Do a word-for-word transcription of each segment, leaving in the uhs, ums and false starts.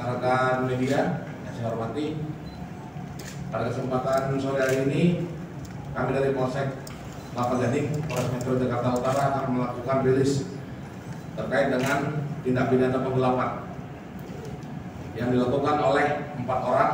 rekan-rekan media yang saya hormati, pada kesempatan sore hari ini kami dari Polsek Kelapa Gading, Polres Metro Jakarta Utara akan melakukan rilis terkait dengan tindak pidana penggelapan yang dilakukan oleh empat orang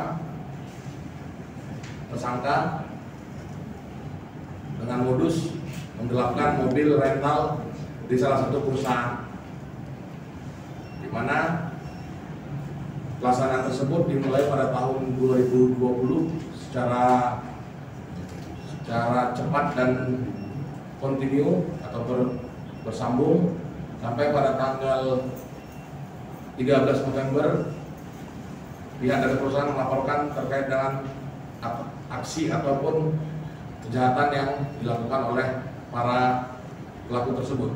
tersangka dengan modus menggelapkan mobil rental di salah satu perusahaan, di mana pelaksanaan tersebut dimulai pada tahun dua ribu dua puluh secara secara cepat dan kontinu atau ber, bersambung sampai pada tanggal tiga belas November pihak dari perusahaan melaporkan terkait dengan aksi ataupun kejahatan yang dilakukan oleh para pelaku tersebut,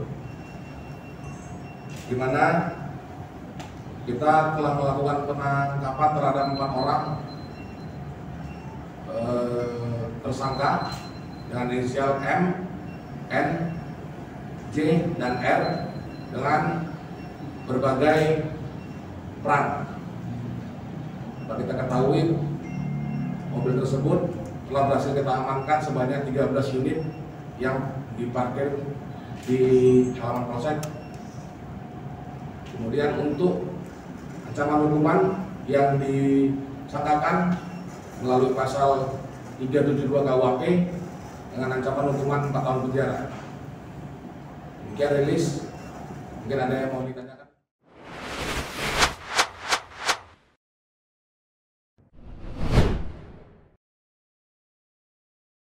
di mana kita telah melakukan penangkapan terhadap empat orang eh, tersangka dengan inisial M, N, J, dan R dengan berbagai peran. Dapat kita ketahui mobil tersebut telah berhasil kita amankan sebanyak tiga belas unit yang diparkir di halaman polsek. Kemudian untuk ancaman hukuman yang disangkakan melalui pasal tiga ratus tujuh puluh dua K U H P dengan ancaman hukuman empat tahun penjara. Demikian rilis. Mungkin ada yang mau ditanya.